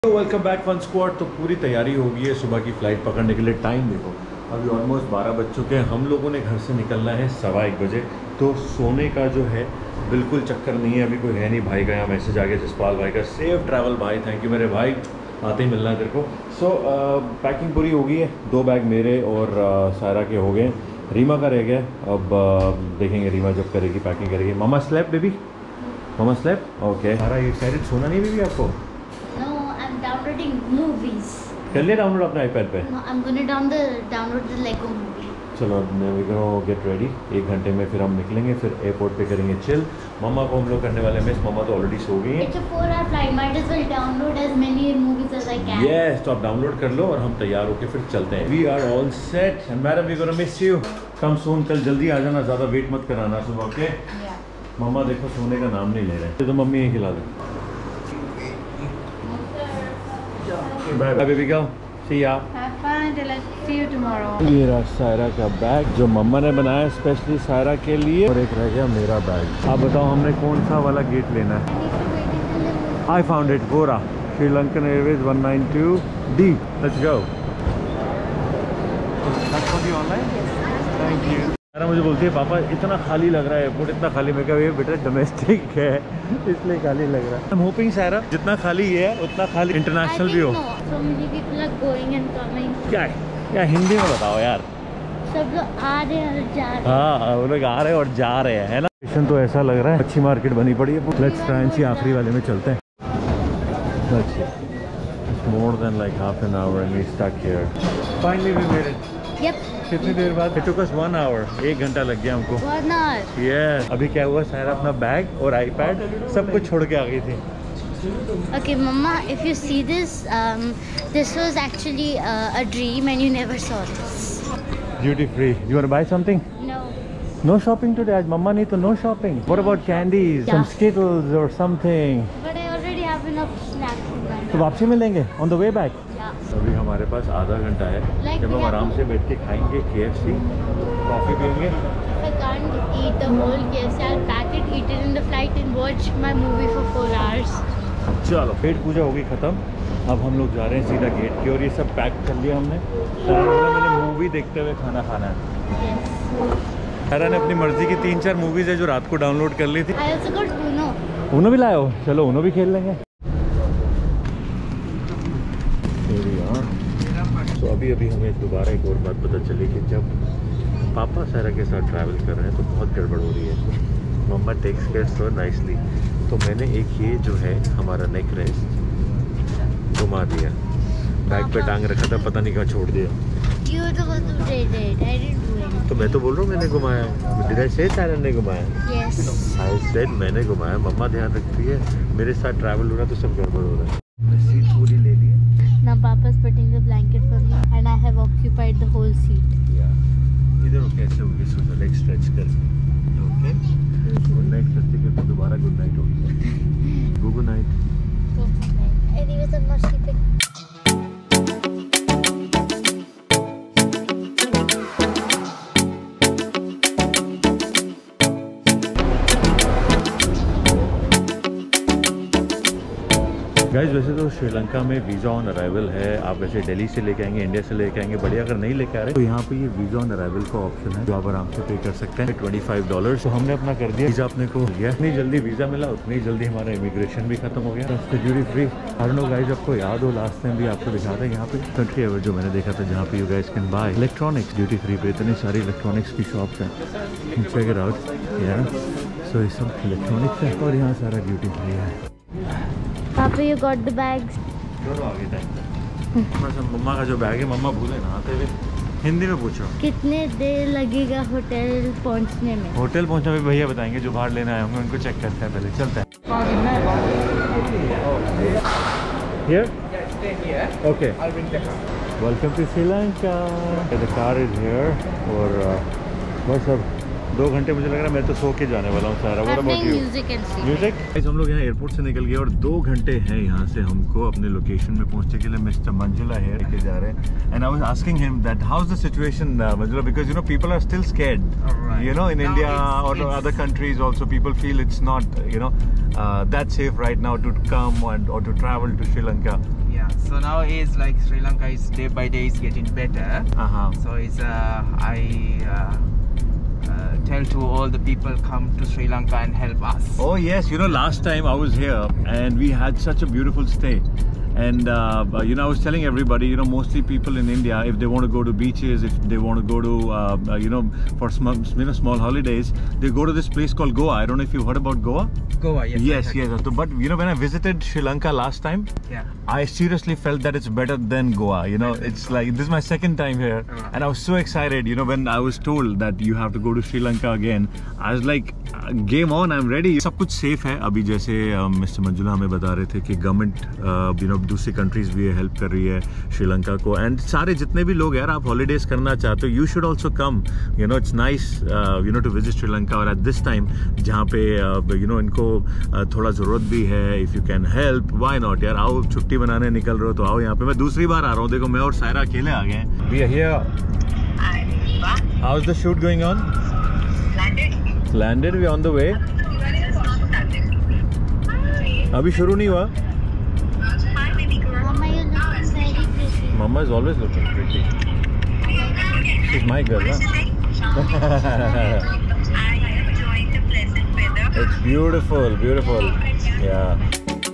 Welcome back one squad. तो पूरी तैयारी हो गई है सुबह की फ़्लाइट पकड़ने के लिए। टाइम देखो अभी ऑलमोस्ट 12 बज चुके हैं। हम लोगों ने घर से निकलना है 1:15 बजे। तो सोने का जो है बिल्कुल चक्कर नहीं है, अभी कोई है नहीं। भाई का यहाँ मैसेज आ गया जसपाल भाई का, सेफ ट्रैवल भाई, थैंक यू मेरे भाई, आते ही मिलना है तेरे को। सो पैकिंग पूरी हो गई है। 2 बैग मेरे और सायरा के हो गए, रीमा का रह गया। अब देखेंगे रीमा जब करेगी पैकिंग करेगी। Mama slap baby, mama slap. Okay Sara excited, सोना नहीं बेबी आपको? Downloading movies. कर लिया डाउनलोड अपने आईपैड पे? No, I'm gonna download the Lego movie. चलो वी गोना गेट रेडी। 1 घंटे में फिर हम निकलेंगे, फिर एयरपोर्ट पे करेंगे चिल। मम्मा को हम लोग करने वाले मिस, मम्मा तो ऑलरेडी सो गई हैं। It's a 4-hour flight. Might as well download as many movies as I can. Yes, तो आप डाउनलोड कर लो और हम तैयार होके फिर चलते हैं। We are all set and madam we gonna miss you. Come soon, कल जल्दी आ जाना, ज़्यादा वेट मत कराना सुबह के। Yeah. मम्मा देखो सोने का नाम नहीं ले रहे, तो मम्मी यही खिला दो। Bye bye baby, girl, see ya. Have fun. See you tomorrow. ये रहा सायरा का बैग जो मम्मा ने बनाया स्पेशली सायरा के लिए, और एक रह गया मेरा बैग। आप बताओ हमने कौन सा वाला गेट लेना है? आई फाउंड इट, गोरा, Sri Lankan airways 192D। Let's go. Online, thank you. Sara मुझे बोलती है पापा इतना खाली लग रहा है एयरपोर्ट, इतना खाली। मैं कहा ये बेटा डोमेस्टिक है इसलिए खाली लग रहा है। I'm hoping सारा जितना खाली ये है उतना खाली इंटरनेशनल भी हो। So many people are going and coming. क्या है या हिंदी में बताओ यार। सब लोग आ रहे हैं और जा रहे हैं। हाँ वो लोग आ रहे हैं और जा रहे हैं, है ना। स्टेशन तो ऐसा लग रहा है अच्छी मार्केट बनी पड़ी है। लेट्स ट्राई एंड सी, आखिरी वाले में चलते हैं। More than like half an hour and we stuck here. Finally we made it. Yep. कितनी देर बाद? It took us 1 hour. 1 घंटा लग गया हमको। 1 hour. Yes. अभी क्या हुआ, सारा अपना बैग और आईपैड सब कुछ छोड़ के आ गई थी। Okay, Mama, if you see this, this was actually a dream and you never saw this. Duty free. You want to buy something? No. No shopping today. आज मम्मा नहीं तो no shopping. What about candies? Yeah. Some Skittles or something? But I already have enough snacks in my तो वापसी में लेंगे on the way back. Yeah. अभी हमारे पास आधा घंटा है, Like जब हम आराम से बैठ के खाएंगे KFC, कॉफ़ी पियेंगे। If I can't eat the whole KFC, I'll pack it, eat it in the flight and watch my movie for 4 hours. चलो पेट पूजा होगी ख़त्म। अब हम लोग जा रहे हैं सीधा गेट की, और ये सब पैक कर लिया हमने। मैंने मूवी देखते हुए खाना खाना है। Yes. सारा ने अपनी मर्जी की 3-4 मूवीज़ है जो रात को डाउनलोड कर ली थी। I also got Uno. उनो भी लाए हो? चलो उनो भी खेल लेंगे। तो अभी हमें दोबारा एक और बात पता चली कि जब पापा सारा के साथ ट्रैवल कर रहे हैं तो बहुत गड़बड़ हो रही है। Mama takes care so nicely. तो मैंने एक ये जो है हमारा नेक रेस्ट घुमा दिया, बैग पे टांग रखा था, पता नहीं कहाँ छोड़ दिया। You were the one who did it. I didn't do it. तो मैं तो बोल रहा हूँ मैंने घुमाया। Did I say सारा ने घुमाया? Yes. I said मैंने घुमाया। मम्मा ध्यान रखती है, मेरे साथ ट्रैवल हो रहा तो सब गड़बड़ हो रहा है। सीट पूरी ले ली है। Now Papa's putting the blanket for me and I have occupied the whole seat. इधर कैसे होगी सुनो, लेग स्ट्रेच कर। ओके गुड नाइट करते करते दोबारा गुड नाइट होगी। Good night. Anyways, I'm not sleeping. Guys वैसे तो श्रीलंका में वीज़ा ऑन अराइवल है। आप वैसे दिल्ली से लेके आएंगे, इंडिया से लेके आएंगे, बढ़िया। अगर नहीं लेके आ रहे तो यहाँ पे ये वीज़ा ऑन अराइवल का ऑप्शन है जो आप आराम से पे कर सकते हैं। $25। तो हमने अपना कर दिया, वीज़ा अपने को दिया। इतनी जल्दी वीज़ा मिला उतनी जल्दी हमारा इमिग्रेशन भी खत्म हो गया। Duty free. I know guys, आपको याद हो लास्ट टाइम भी आपको दिखा था यहाँ पे कंट्री एवर जो मैंने देखा था, जहाँ पे you guys can buy electronics duty free पे। इतनी सारी इलेक्ट्रॉनिक्स की शॉप्स हैं, चेक इट आउट। सो ये सब इलेक्ट्रॉनिक्स है और यहाँ सारा ड्यूटी फ्री है। Papa, you got the bags. दोनों आगे टाइम। मम्मा का जो बैग है, मम्मा भूले ना आते हुए हिंदी में पूछो। कितने देर लगेगा होटल पहुंचने में? होटल पहुंचना भी भैया बताएंगे, जो बाहर लेना आए होंगे उनको चेक करते हैं पहले। चलते हैं। Here? Okay. Welcome to Sri Lanka. The car is here. और बस अब 2 घंटे मुझे लग रहा है मैं तो सो के जाने वाला हूँ सारा। What about you? म्यूजिक। हम लोग यहाँ एयरपोर्ट से निकल गए और 2 घंटे हैं यहाँ से हमको अपने लोकेशन में पहुँचने के लिए। मिस्टर मंजुला है लेके जा रहे हैं। And I was asking him that how is the situation Manjula, because you know people are still scared, you know, in India और other countries also people feel it's not, you know, that safe right now to come or to travel to Sri Lanka. So now is like Sri Lanka is day by day is getting better. So it's I tell to all the people come to Sri Lanka and help us. Oh yes, you know, last time I was here and we had such a beautiful stay. And you know, I was telling everybody, you know, mostly people in India, if they want to go to beaches, if they want to go to you know, for small holidays, they go to this place called Goa. I don't know if you've heard about Goa. Goa, yes. Yes. But you know, when I visited Sri Lanka last time, Yeah. I seriously felt that it's better than Goa. You know, it's like, this is my second time here, and I was so excited. You know, when I was told that you have to go to Sri Lanka again, I was like, game on, I'm ready. सब कुछ safe है. अभी जैसे mister Manjula हमें बता रहे थे कि गवर्नमेंट यू नो दूसरी कंट्रीज भी हेल्प कर रही है श्रीलंका को, एंड सारे जितने भी लोग यार आप हॉलीडेज करना चाहते हो, you should also come. You know, it's nice you know to visit Sri Lanka. और एट दिस टाइम जहाँ पे यू नो इनको थोड़ा ज़रूरत भी है, if you can help, why not यार. आओ, छुट्टी बनाने निकल रहे हो तो आओ यहाँ पे. मैं दूसरी बार आ रहा हूँ. देखो, मैं और सायरा अकेले आ गए हैं. We are here. How is the shoot going on? Landed, we on the way. अभी शुरू नहीं हुआ. Mama, you look very pretty. Mama is always looking pretty. She's my girl, huh? It's beautiful, beautiful. Yeah.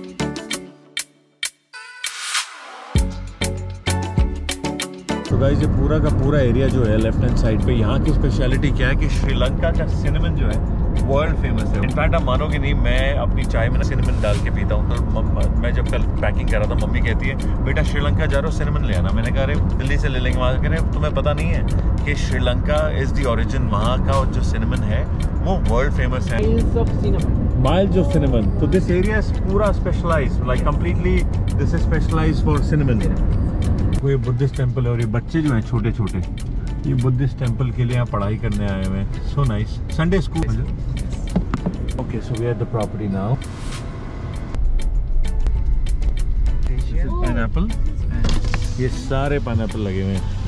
तो guys, ये पूरा का पूरा area जो है लेफ्ट हैंड साइड पे, यहाँ की स्पेशलिटी क्या है कि श्रीलंका का सिनेमन जो है वर्ल्ड फेमस है. इनफैक्ट आप मानोगे नहीं, मैं अपनी चाय में ना सिनेमन डाल के पीता हूँ. तो मैं जब कल पैकिंग कर रहा था, मम्मी कहती है बेटा श्रीलंका जा रहे हो, सिनेमन ले आना. मैंने कहा अरे दिल्ली से ले लेंगे. वहाँ कह रहे तुम्हें पता नहीं है कि श्रीलंका इज द ओरिजिन. वहाँ का जो सिनेमन है वो वर्ल्ड फेमस है. Miles of cinnamon. तो दिस एरिया इज पूरा specialised, like completely this is specialised for cinnamon. ये बुद्धिस्ट टेम्पल है और ये बच्चे जो हैं छोटे छोटे, ये बुद्धिस्ट टेम्पल के लिए यहाँ पढ़ाई करने आए हुए हैं. So nice. Sunday school. Okay, so we are at the property now. Pineapple. ये सारे पाइनएप्पल लगे हुए हैं.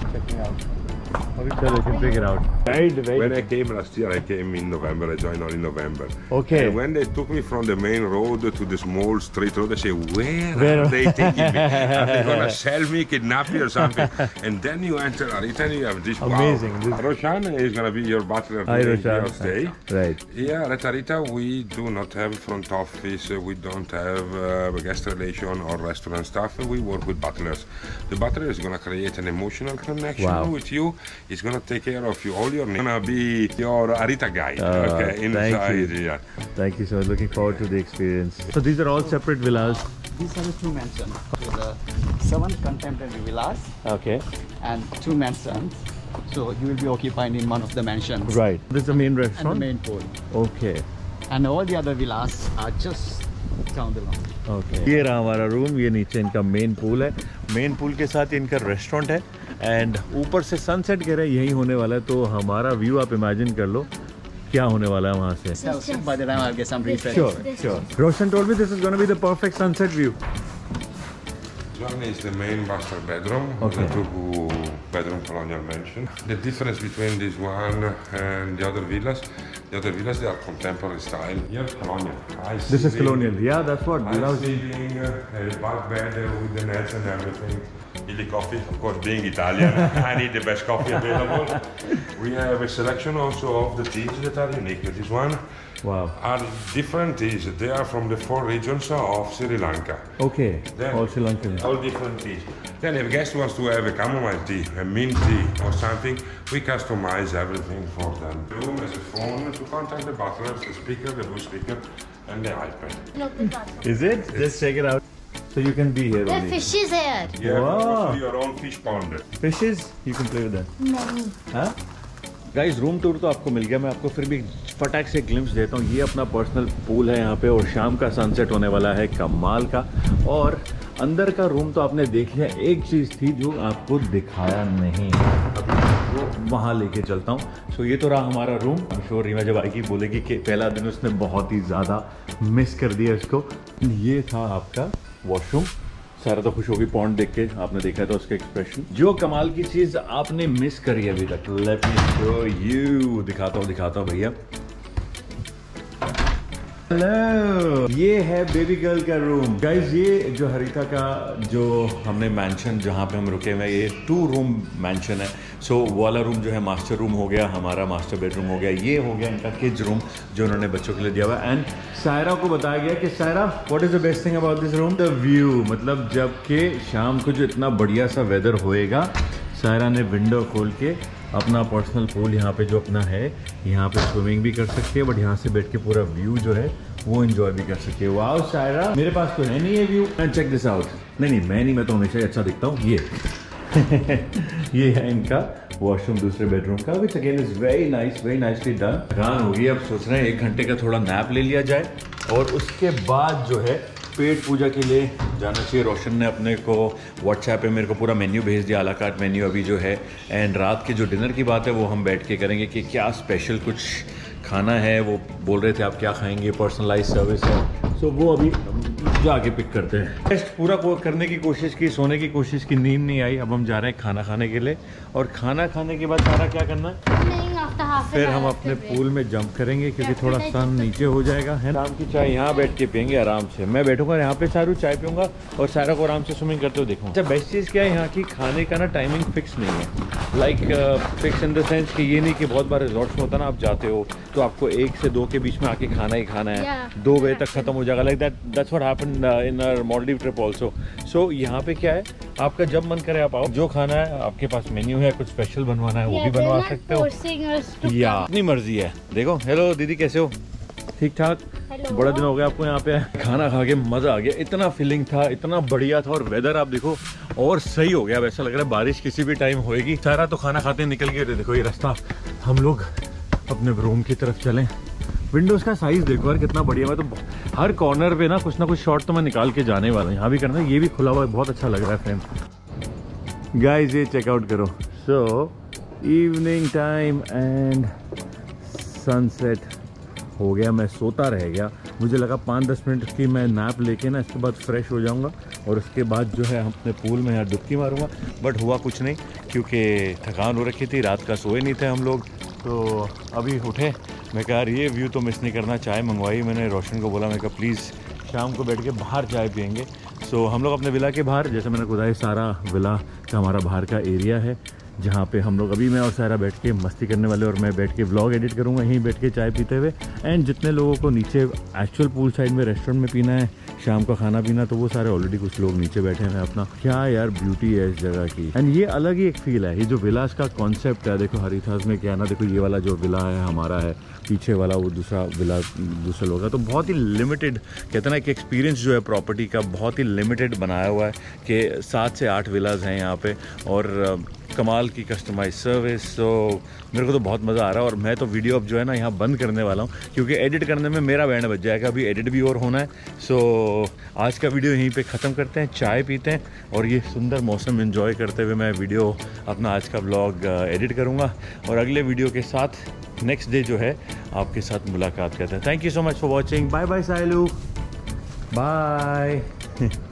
So they can figure out. When I came last year, I came in November. I joined on in November. Okay. And when they took me from the main road to the small street road, I say, where are they taking me? Are they gonna sell me, kidnap me, or something? And then you enter Arita, and you have this. Amazing. Wow. Roshan is gonna be your butler Hi, during Roshan. your stay. Right. Yeah, at Arita, we do not have front office. We don't have guest relation or restaurant staff. We work with butlers. The butler is gonna create an emotional connection with you. He's gonna take care of you. All your name gonna be your Arita guide. Okay, inside. Thank you. Yeah. Thank you so much. Looking forward to the experience. So these are all separate villas. These are the two mansions. So the 7 contemporary villas Okay. and 2 mansions. So you will be occupying in one of the mansions. Right. This is the main And the restaurant. main pool. Okay. And all the other villas are just down the line. Okay. ये रहा हमारा room. ये नीचे इनका main pool है. Main pool के साथ इनका रेस्टोरेंट है. एंड ऊपर से सनसेट कह रहे हैं यही होने वाला है. तो हमारा व्यू आप इमेजिन कर लो क्या होने वाला है वहाँ से. So by the time I'll get some refreshments. Sure. Roshan told me this is going to be the perfect sunset view. One is the main master bedroom, Okay. the 2-bedroom colonial mansion. The difference between this one and the other villas, they are contemporary style. Here, colonial. This is colonial. Yeah, that's what. High ceiling, a bunk bed with the nets and everything. Illy coffee, of course, being Italian, I need the best coffee available. We have a selection also of the teas that are unique. This one Wow. are different teas. They are from the 4 regions of Sri Lanka. Okay. Then, All Sri Lankan. all different teas. Then if a guest wants to have a chamomile tea, a mint tea or something, we customize everything for them. The room has a phone to contact the butler, the speaker, the blue speaker, and the iPad. Is it? Just check it out. So you can be here There are only. fishes here. You have Wow. also your own fish pond. Fishes, you can play with that. Many. हाँ? Guys, room tour तो आपको मिल गया. मैं आपको फिर भी फटाक से ग्लिम्स देता हूँ. ये अपना पर्सनल पूल है यहाँ पे और शाम का सनसेट होने वाला है कमाल का. और अंदर का रूम तो आपने देख लिया. एक चीज़ थी जो आपको दिखाया नहीं, वो वहाँ लेके चलता हूँ. सो ये तो रहा हमारा room. I am sure Reema जब आएगी बोलेगी कि पहला दिन उसने बहुत ही ज़्यादा मिस कर दिया इसको. ये था आपका वॉशरूम. सारा तो खुश होगी पॉन्ड देख के. आपने देखा था उसका एक्सप्रेशन. जो कमाल की चीज़ आपने मिस करी अभी तक, लेट मी शो यू. दिखाता हूँ भैया. हेलो, ये है बेबी गर्ल का रूम। गाइज ये जो हरिता का जो हमने मैंशन जहाँ पे हम रुके हुए, ये 2 रूम मैंशन है। सो वो वाला रूम जो है मास्टर रूम हो गया, हमारा मास्टर बेडरूम हो गया, ये हो गया इनका किड्स रूम जो उन्होंने बच्चों के लिए दिया हुआ है। एंड सायरा को बताया गया कि Saira what is the best thing about this room, the view. मतलब जब के शाम को जो इतना बढ़िया सा वेदर होएगा, सायरा ने विंडो खोल के अपना पर्सनल पूल यहाँ पे जो अपना है, यहाँ पे स्विमिंग भी कर सकती है, बट यहाँ से बैठ के पूरा व्यू जो है वो एंजॉय भी कर सकती है। वाओ सायरा, मेरे पास तो है नहीं ये view. And check this out. नहीं मैं तो हमेशा अच्छा दिखता हूँ। ये ये है इनका वॉशरूम दूसरे बेडरूम का, which again is very nice, very nicely done. थकान होगी, अब सोच रहे हैं 1 घंटे का थोड़ा नैप ले लिया जाए और उसके बाद जो है पेट पूजा के लिए जाना चाहिए। रोशन ने अपने को व्हाट्सएप पे मेरे को पूरा मेन्यू भेज दिया, आला कार्ट मेन्यू अभी जो है। एंड रात के जो डिनर की बात है वो हम बैठ के करेंगे कि क्या स्पेशल कुछ खाना है। वो बोल रहे थे आप क्या खाएंगे, पर्सनलाइज सर्विस है। सो वो अभी जाके पिक करते हैं। टेस्ट पूरा करने की कोशिश की, सोने की कोशिश की, नींद नहीं आई। अब हम जा रहे हैं खाना खाने के लिए और खाना खाने के बाद सारा क्या करना है, फिर हम अपने पूल में जंप करेंगे क्योंकि थोड़ा सन नीचे हो जाएगा है। शाम की चाय यहाँ बैठ के पियेंगे आराम से। मैं बैठूंगा यहाँ पे, सारू चाय पीऊंगा और सारा को आराम से स्विमिंग करते हुए देखूंगा। अच्छा बेस्ट चीज़ क्या है यहाँ की, खाने का ना टाइमिंग फिक्स नहीं है। Like fix in the sense कि ये नहीं कि बहुत बार रिजॉर्ट्स में होता ना, आप जाते हो तो आपको 1 से 2 के बीच में आके खाना ही खाना है, 2 बजे तक खत्म हो जाएगा। Like that's what happened in our Maldive trip also. So यहाँ पे क्या है, आपका जब मन करे आप आओ, जो खाना है आपके पास मेन्यू है, कुछ स्पेशल बनवाना है वो भी बनवा सकते हो, या अपनी मर्जी है। देखो, हेलो दीदी कैसे हो, ठीक ठाक? बड़ा दिन हो गया आपको यहाँ पे। खाना खा के मजा आ गया, इतना फीलिंग था, इतना बढ़िया था। और वेदर आप देखो और सही हो गया, वैसा लग रहा है बारिश किसी भी टाइम होएगी। सारा तो खाना खाते निकल गए। देखो ये रास्ता, हम लोग अपने रूम की तरफ चलें। विंडोज़ का साइज़ देखो यार कितना बढ़िया। मैं तो हर कॉर्नर पे ना कुछ शॉट तो मैं निकाल के जाने वाला हूँ। यहाँ भी करना है, ये भी खुला हुआ है, बहुत अच्छा लग रहा है फ्रेम। गाइस ये चेकआउट करो। So evening time and sunset हो गया। मैं सोता रह गया, मुझे लगा 5-10 मिनट की मैं नैप लेके ना इसके बाद फ्रेश हो जाऊंगा और उसके बाद जो है हम अपने पूल में यहाँ डुबकी मारूंगा। बट हुआ कुछ नहीं क्योंकि थकान हो रखी थी, रात का सोए नहीं थे हम लोग। तो अभी उठे, मैं कहा ये व्यू तो मिस नहीं करना। चाय मंगवाई मैंने, रोशन को बोला, मैं कहा प्लीज़ शाम को बैठ के बाहर चाय पियेंगे। सो हम लोग अपने विला के बाहर, जैसे मैंने खुदा सारा विला का हमारा बाहर का एरिया है जहाँ पे हम लोग अभी मैं और सारा बैठ के मस्ती करने वाले, और मैं बैठ के व्लॉग एडिट करूँगा यहीं बैठ के चाय पीते हुए। एंड जितने लोगों को नीचे एक्चुअल पूल साइड में रेस्टोरेंट में पीना है शाम का खाना पीना, तो वो सारे ऑलरेडी कुछ लोग नीचे बैठे हैं अपना। क्या यार ब्यूटी है इस जगह की। एंड ये अलग ही एक फील है। ये जो विलास का कॉन्सेप्ट है, देखो हरिथास में क्या है ना, देखो ये वाला जो विला है हमारा है, पीछे वाला वो दूसरा विला दूसरे लोग का, तो बहुत ही लिमिटेड कहते हैं ना कि एक्सपीरियंस जो है प्रॉपर्टी का बहुत ही लिमिटेड बनाया हुआ है कि 7 से 8 विलाज हैं यहाँ पे और कमाल की कस्टमाइज सर्विस। तो मेरे को तो बहुत मज़ा आ रहा है। और मैं तो वीडियो अब जो है ना यहाँ बंद करने वाला हूँ क्योंकि एडिट करने में मेरा बैंड बज जाएगा, अभी एडिट भी और होना है। सो आज का वीडियो यहीं पे ख़त्म करते हैं, चाय पीते हैं और ये सुंदर मौसम एंजॉय करते हुए मैं वीडियो अपना आज का व्लॉग एडिट करूँगा और अगले वीडियो के साथ नेक्स्ट डे जो है आपके साथ मुलाकात करते हैं। Thank you so much for watching. Bye bye Sailu, bye.